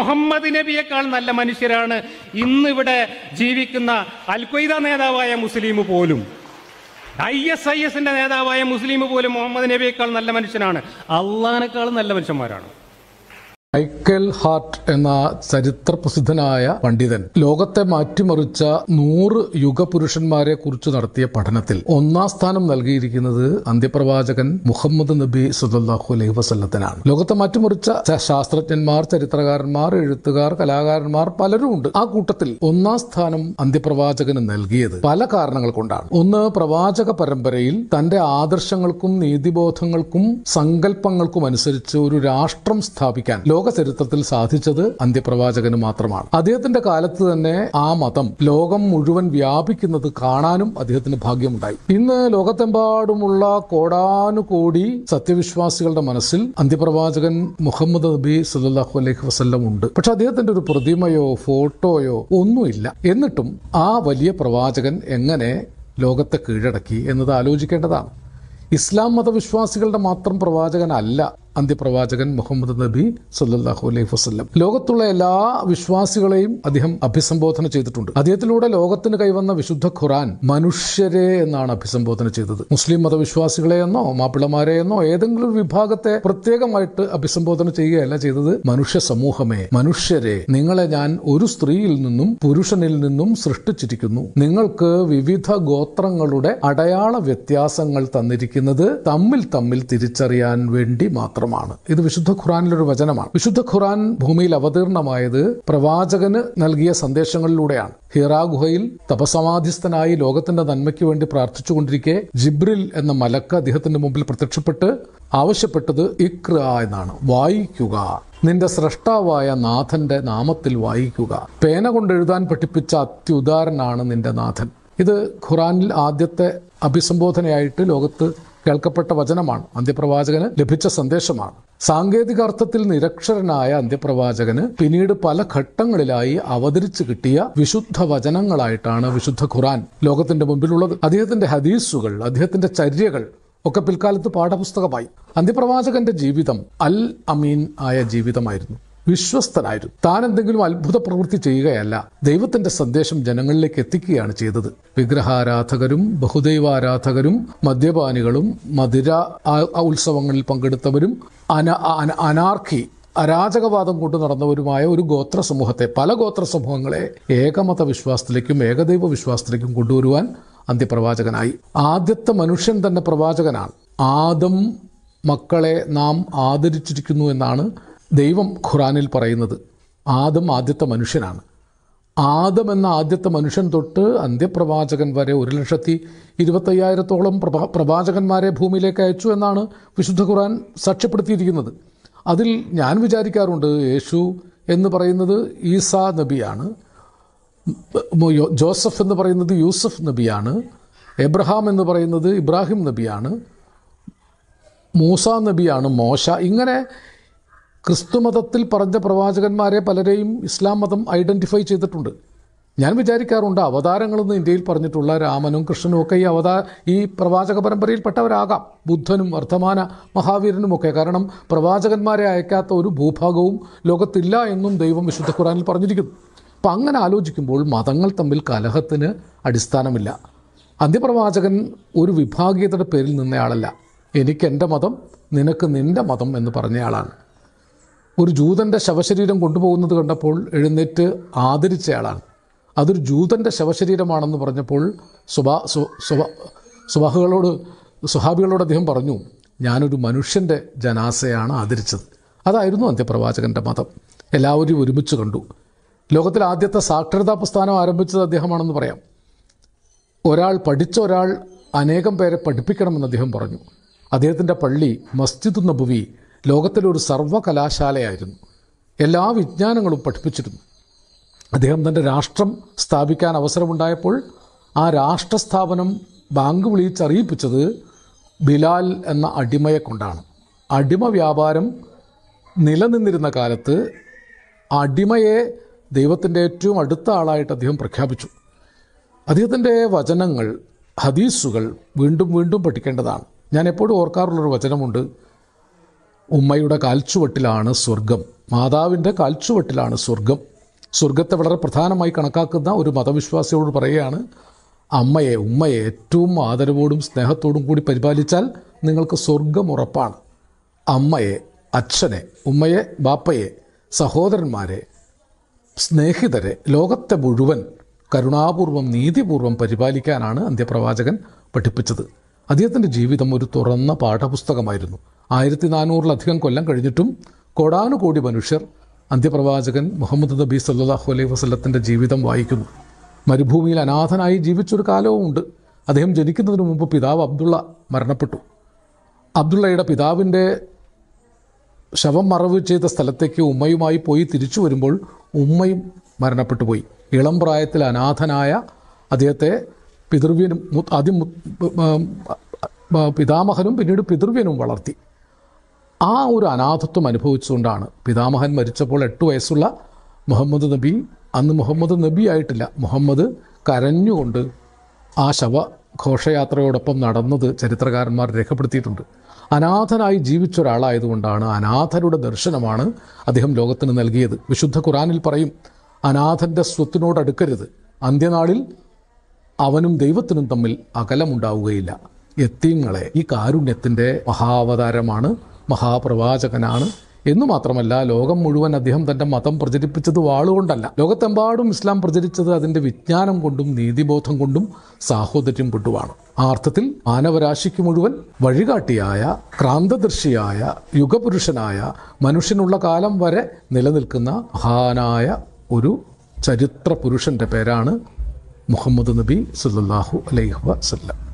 മുഹമ്മദ് നബിയേക്കാൾ നല്ല മനുഷ്യരാണ് ഇന്നിവിടെ ജീവിക്കുന്ന അൽ ഖ്വയ്ദ നേതാവായ മുസ്ലിം പോലും. ISIS-ന്റെ നേതാവായ മുസ്ലിം പോലും മുഹമ്മദ് നബിയേക്കാൾ നല്ല മനുഷ്യനാണ്. അള്ളാഹിനേക്കാളും നല്ല മനുഷ്യന്മാരാണ്. മൈക്കൽ ഹാർട്ട് എന്ന ചരിത്ര പ്രസിദ്ധനായ പണ്ഡിതൻ ലോകത്തെ മാറ്റിമറിച്ച 100 യുഗപുരുഷന്മാരെ കുറിച്ച് നടത്തിയ പഠനത്തിൽ 1-ാം സ്ഥാനം നൽകിയിരിക്കുന്നത് അന്ത്യപ്രവാചകൻ മുഹമ്മദ് നബി സല്ലല്ലാഹു അലൈഹി വസല്ലത്തിനാണ്. ലോകത്തെ മാറ്റിമറിച്ച ശാസ്ത്രജ്ഞന്മാർ, ചരിത്രകാരന്മാർ, എഴുത്തുകാർ, കലാകാരന്മാർ പലരും ഉണ്ട്. ആ കൂട്ടത്തിൽ 1-ാം സ്ഥാനം അന്ത്യപ്രവാചകന് നൽകിയത് പല കാരണങ്ങൾ കൊണ്ടാണ്. ഒന്ന്, പ്രവാചക പരമ്പരയിൽ തന്റെ ആദർശങ്ങൾക്കും നീതിബോധങ്ങൾക്കും സങ്കല്പങ്ങൾക്കും അനുസരിച്ച് ഒരു രാഷ്ട്രം സ്ഥാപിക്കാൻ ലോക ചരിത്രത്തിൽ സാധിച്ചത് അന്ത്യപ്രവാചകന് മാത്രമാണ്. അദ്ദേഹത്തിന്റെ കാലത്ത് തന്നെ ആ മതം ലോകം മുഴുവൻ വ്യാപിക്കുന്നത് കാണാനും അദ്ദേഹത്തിന് ഭാഗ്യമുണ്ടായി. ഇന്ന് ലോകത്തെമ്പാടുമുള്ള കോടാനുകോടി സത്യവിശ്വാസികളുടെ മനസ്സിൽ അന്ത്യപ്രവാചകൻ മുഹമ്മദ് നബി സല്ലല്ലാഹു അലൈഹി വസല്ലം ഉണ്ട്. പക്ഷെ അദ്ദേഹത്തിന്റെ ഒരു പ്രതിമയോ ഫോട്ടോയോ ഒന്നുമില്ല. എന്നിട്ടും ആ വലിയ പ്രവാചകൻ എങ്ങനെ ലോകത്തെ കീഴടക്കി എന്നത് ആലോചിക്കേണ്ടതാണ്. ഇസ്ലാം മതവിശ്വാസികളുടെ മാത്രം പ്രവാചകനല്ല അന്ത്യപ്രവാചകൻ മുഹമ്മദ് നബി സല്ലല്ലാഹു അലൈഹി വസല്ലം. ലോകത്തുള്ള എല്ലാ വിശ്വാസികളെയും അദ്ദേഹം അഭിസംബോധന ചെയ്തിട്ടുണ്ട്. അദ്ദേഹത്തിലൂടെ ലോകത്തിന് കൈവന്ന വിശുദ്ധ ഖുർആൻ മനുഷ്യരെ എന്നാണ് അഭിസംബോധന ചെയ്തത്. മുസ്ലിം മതവിശ്വാസികളെയെന്നോ മാപ്പിളമാരെയെന്നോ ഏതെങ്കിലും വിഭാഗത്തെ പ്രത്യേകമായിട്ട് അഭിസംബോധന ചെയ്യുകയല്ല ചെയ്തത്. മനുഷ്യ സമൂഹമേ, മനുഷ്യരെ, നിങ്ങളെ ഞാൻ ഒരു സ്ത്രീയിൽ നിന്നും പുരുഷനിൽ നിന്നും സൃഷ്ടിച്ചിരിക്കുന്നു. നിങ്ങൾക്ക് വിവിധ ഗോത്രങ്ങളുടെ അടയാള വ്യത്യാസങ്ങൾ തന്നിരിക്കുന്നത് തമ്മിൽ തമ്മിൽ തിരിച്ചറിയാൻ വേണ്ടി മാത്രം. ഇത് വിശുദ്ധ ഖുർആനിലൊരു വചനമാണ്. വിശുദ്ധ ഖുർആൻ ഭൂമിയിൽ അവതീർണമായത് പ്രവാചകന് നൽകിയ സന്ദേശങ്ങളിലൂടെയാണ്. ഹിറാ ഗുഹയിൽ തപസമാധിസ്ഥനായി ലോകത്തിന്റെ നന്മയ്ക്ക് വേണ്ടി പ്രാർത്ഥിച്ചുകൊണ്ടിരിക്കെ ജിബ്രിൽ എന്ന മലക്ക് അദ്ദേഹത്തിന്റെ മുമ്പിൽ പ്രത്യക്ഷപ്പെട്ട് ആവശ്യപ്പെട്ടത് ഇഖ്റ എന്നാണ്, വായിക്കുക, നിന്റെ സ്രഷ്ടാവായ നാഥന്റെ നാമത്തിൽ വായിക്കുക. പേന കൊണ്ട് എഴുതാൻ പഠിപ്പിച്ച അത്യുദാരനാണ് നിന്റെ നാഥൻ. ഇത് ഖുർആനിൽ ആദ്യത്തെ അഭിസംബോധനയായിട്ട് ലോകത്ത് കേൾക്കപ്പെട്ട വചനമാണ്. അന്ത്യപ്രവാചകന് ലഭിച്ച സന്ദേശമാണ്. സാങ്കേതിക അർത്ഥത്തിൽ നിരക്ഷരനായ അന്ത്യപ്രവാചകന് പിന്നീട് പല ഘട്ടങ്ങളിലായി അവതരിച്ചു കിട്ടിയ വിശുദ്ധ വചനങ്ങളായിട്ടാണ് വിശുദ്ധ ഖുർആൻ ലോകത്തിന്റെ മുമ്പിലുള്ളത്. അദ്ദേഹത്തിന്റെ ഹദീസുകൾ, അദ്ദേഹത്തിന്റെ ചര്യകൾ ഒക്കെ പിൽക്കാലത്ത് പാഠപുസ്തകമായി. അന്ത്യപ്രവാചകന്റെ ജീവിതം അൽ അമീൻ ആയ ജീവിതമായിരുന്നു. വിശ്വസ്തനായിരുന്നു. താൻ എന്തെങ്കിലും അത്ഭുത പ്രവൃത്തി ചെയ്യുകയല്ല, ദൈവത്തിന്റെ സന്ദേശം ജനങ്ങളിലേക്ക് എത്തിക്കുകയാണ് ചെയ്തത്. വിഗ്രഹാരാധകരും ബഹുദൈവാരാധകരും മദ്യപാനികളും മധുര ഉത്സവങ്ങളിൽ പങ്കെടുത്തവരും അനാർക്കി അരാജകവാദം കൊണ്ടു നടന്നവരുമായ ഒരു ഗോത്ര സമൂഹത്തെ, പല ഗോത്ര സമൂഹങ്ങളെ ഏകമത വിശ്വാസത്തിലേക്കും ഏകദൈവ വിശ്വാസത്തിലേക്കും കൊണ്ടുവരുവാൻ അന്ത്യപ്രവാചകനായി. ആദ്യത്തെ മനുഷ്യൻ തന്നെ പ്രവാചകനാണ്. ആദം മക്കളെ നാം ആദരിച്ചിരിക്കുന്നു എന്നാണ് ദൈവം ഖുർആനിൽ പറയുന്നത്. ആദം ആദ്യത്തെ മനുഷ്യനാണ്. ആദം എന്ന ആദ്യത്തെ മനുഷ്യൻ തൊട്ട് അന്ത്യപ്രവാചകൻ വരെ 1,25,000-ഓളം പ്രവാചകന്മാരെ ഭൂമിയിലേക്ക് അയച്ചു എന്നാണ് വിശുദ്ധ ഖുർആൻ സാക്ഷ്യപ്പെടുത്തിയിരിക്കുന്നത്. അതിൽ ഞാൻ വിചാരിക്കാറുണ്ട്, യേശു എന്ന് പറയുന്നത് ഈസാ നബിയാണ്, ജോസഫ് എന്ന് പറയുന്നത് യൂസഫ് നബിയാണ്, എബ്രഹാം എന്ന് പറയുന്നത് ഇബ്രാഹിം നബിയാണ്, മൂസ നബിയാണ് മോശ. ഇങ്ങനെ ക്രിസ്തുമതത്തിൽ പറഞ്ഞ പ്രവാചകന്മാരെ പലരെയും ഇസ്ലാം മതം ഐഡൻറ്റിഫൈ ചെയ്തിട്ടുണ്ട്. ഞാൻ വിചാരിക്കാറുണ്ട്, അവതാരങ്ങളെന്ന് ഇന്ത്യയിൽ പറഞ്ഞിട്ടുള്ള രാമനും കൃഷ്ണനും ഒക്കെ ഈ പ്രവാചക പരമ്പരയിൽപ്പെട്ടവരാകാം. ബുദ്ധനും വർദ്ധമാന മഹാവീരനുമൊക്കെ. കാരണം പ്രവാചകന്മാരെ അയക്കാത്ത ഒരു ഭൂഭാഗവും ലോകത്തില്ല എന്നും ദൈവം വിശുദ്ധ ഖുർആനിൽ പറഞ്ഞിരിക്കുന്നു. അപ്പം അങ്ങനെ ആലോചിക്കുമ്പോൾ മതങ്ങൾ തമ്മിൽ കലഹത്തിന് അടിസ്ഥാനമില്ല. അന്ത്യപ്രവാചകൻ ഒരു വിഭാഗീയതയുടെ പേരിൽ നിന്നയാളല്ല. എനിക്ക് എൻ്റെ മതം, നിനക്ക് നിൻ്റെ മതം എന്ന് പറഞ്ഞയാളാണ്. ഒരു ജൂതൻ്റെ ശവശരീരം കൊണ്ടുപോകുന്നത് കണ്ടപ്പോൾ എഴുന്നേറ്റ് ആദരിച്ചയാളാണ്. അതൊരു ജൂതൻ്റെ ശവശരീരമാണെന്ന് പറഞ്ഞപ്പോൾ സ്വഹാബികളോട് അദ്ദേഹം പറഞ്ഞു, ഞാനൊരു മനുഷ്യൻ്റെ ജനാസയാണ് ആദരിച്ചത്. അതായിരുന്നു അന്ത്യപ്രവാചകൻ്റെ മതം. എല്ലാവരും ഒരുമിച്ച് കണ്ടു. ലോകത്തിലെ ആദ്യത്തെ സാക്ഷരതാ പ്രസ്ഥാനം ആരംഭിച്ചത് അദ്ദേഹമാണെന്ന് പറയാം. പഠിച്ച ഒരാൾ അനേകം പേരെ പഠിപ്പിക്കണമെന്ന് അദ്ദേഹം പറഞ്ഞു. അദ്ദേഹത്തിൻ്റെ പള്ളി മസ്ജിദ് നബവി ലോകത്തിലൊരു സർവകലാശാലയായിരുന്നു. എല്ലാ വിജ്ഞാനങ്ങളും പഠിപ്പിച്ചിരുന്നു. അദ്ദേഹം തൻ്റെ രാഷ്ട്രം സ്ഥാപിക്കാൻ അവസരമുണ്ടായപ്പോൾ ആ രാഷ്ട്രസ്ഥാപനം ബാങ്ക് വിളിച്ചറിയിപ്പിച്ചത് ബിലാൽ എന്ന അടിമയെ കൊണ്ടാണ്. അടിമ വ്യാപാരം നിലനിന്നിരുന്ന കാലത്ത് അടിമയെ ദൈവത്തിൻ്റെ ഏറ്റവും അടുത്ത ആളായിട്ട് അദ്ദേഹം പ്രഖ്യാപിച്ചു. അദ്ദേഹത്തിൻ്റെ വചനങ്ങൾ, ഹദീസുകൾ വീണ്ടും വീണ്ടും പഠിക്കേണ്ടതാണ്. ഞാൻ എപ്പോഴും ഓർക്കാറുള്ളൊരു വചനമുണ്ട്, ഉമ്മയുടെ കാൽച്ചുവട്ടിലാണ് സ്വർഗം, മാതാവിൻ്റെ കാൽച്ചുവട്ടിലാണ് സ്വർഗം. സ്വർഗത്തെ വളരെ പ്രധാനമായി കണക്കാക്കുന്ന ഒരു മതവിശ്വാസിയോട് പറയുകയാണ്, അമ്മയെ, ഉമ്മയെ ഏറ്റവും ആദരവോടും സ്നേഹത്തോടും കൂടി പരിപാലിച്ചാൽ നിങ്ങൾക്ക് സ്വർഗം ഉറപ്പാണ്. അമ്മയെ, അച്ഛനെ, ഉമ്മയെ, ബാപ്പയെ, സഹോദരന്മാരെ, സ്നേഹിതരെ, ലോകത്തെ മുഴുവൻ കരുണാപൂർവം നീതിപൂർവം പരിപാലിക്കാനാണ് അന്ത്യപ്രവാചകൻ പഠിപ്പിച്ചത്. അദ്ദേഹത്തിൻ്റെ ജീവിതം ഒരു തുറന്ന പാഠപുസ്തകമായിരുന്നു. 1400-ലധികം കൊല്ലം കഴിഞ്ഞിട്ടും കോടാനുകോടി മനുഷ്യർ അന്ത്യപ്രവാചകൻ മുഹമ്മദ് നബി സല്ലല്ലാഹു അലൈഹി വസല്ലത്തിൻ്റെ ജീവിതം വായിക്കുന്നു. മരുഭൂമിയിൽ അനാഥനായി ജീവിച്ചൊരു കാലവുമുണ്ട്. അദ്ദേഹം ജനിക്കുന്നതിന് മുമ്പ് പിതാവ് അബ്ദുള്ള മരണപ്പെട്ടു. അബ്ദുള്ളയുടെ പിതാവിൻ്റെ ശവം മറവ് ചെയ്ത സ്ഥലത്തേക്ക് ഉമ്മയുമായി പോയി തിരിച്ചു വരുമ്പോൾ ഉമ്മയും മരണപ്പെട്ടു പോയി. ഇളം പ്രായത്തിൽ അനാഥനായ അദ്ദേഹത്തെ പിതൃവ്യനും ആദ്യം പിതാമഹനും പിന്നീട് പിതൃവ്യനും വളർത്തി. ആ ഒരു അനാഥത്വം അനുഭവിച്ചുകൊണ്ടാണ് പിതാമഹൻ മരിച്ചപ്പോൾ 8 വയസ്സുള്ള മുഹമ്മദ് നബി, അന്ന് മുഹമ്മദ് നബി ആയിട്ടില്ല, മുഹമ്മദ് കരഞ്ഞുകൊണ്ട് ആ ശവഘോഷയാത്രയോടൊപ്പം നടന്നത് ചരിത്രകാരന്മാർ രേഖപ്പെടുത്തിയിട്ടുണ്ട്. അനാഥനായി ജീവിച്ച ഒരാളായതുകൊണ്ടാണ്, അനാഥരുടെ ദർശനമാണ് അദ്ദേഹം ലോകത്തിന് നൽകിയത്. വിശുദ്ധ ഖുറാനിൽ പറയും, അനാഥൻ്റെ സ്വത്തിനോടടുക്കരുത്, അന്ത്യനാളിൽ അവനും ദൈവത്തിനും തമ്മിൽ അകലമുണ്ടാവുകയില്ല. യത്തീങ്ങളെ, ഈ കാരുണ്യത്തിൻ്റെ മഹാവതാരമാണ്, മഹാപ്രവാചകനാണ് എന്നു മാത്രമല്ല, ലോകം മുഴുവൻ അദ്ദേഹം തൻ്റെ മതം പ്രചരിപ്പിച്ചത് വാളുകൊണ്ടല്ല. ലോകത്തെമ്പാടും ഇസ്ലാം പ്രചരിച്ചത് അതിൻ്റെ വിജ്ഞാനം കൊണ്ടും നീതിബോധം കൊണ്ടും സാഹോദര്യം കൊണ്ടുമാണ്. ആ അർത്ഥത്തിൽ മാനവരാശിക്ക് മുഴുവൻ വഴികാട്ടിയായ, ക്രാന്തദർശിയായ, യുഗപുരുഷനായ, മനുഷ്യനുള്ള കാലം വരെ നിലനിൽക്കുന്ന മഹാനായ ഒരു ചരിത്ര പുരുഷൻ്റെ പേരാണ് മുഹമ്മദ് നബി സല്ലല്ലാഹു അലൈഹി വസല്ലം.